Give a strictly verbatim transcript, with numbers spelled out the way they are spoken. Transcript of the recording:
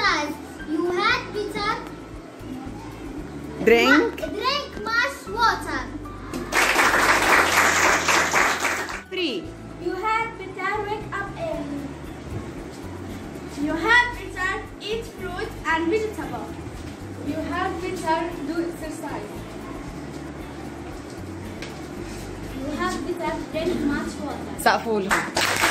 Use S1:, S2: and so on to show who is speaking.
S1: exercise. You had better
S2: drink.
S1: Drink much water.
S2: Three.
S3: You had better wake up early. You had better eat fruit and vegetables. You had better do exercise.
S1: You have better drink much water.
S2: سقفوا لهم.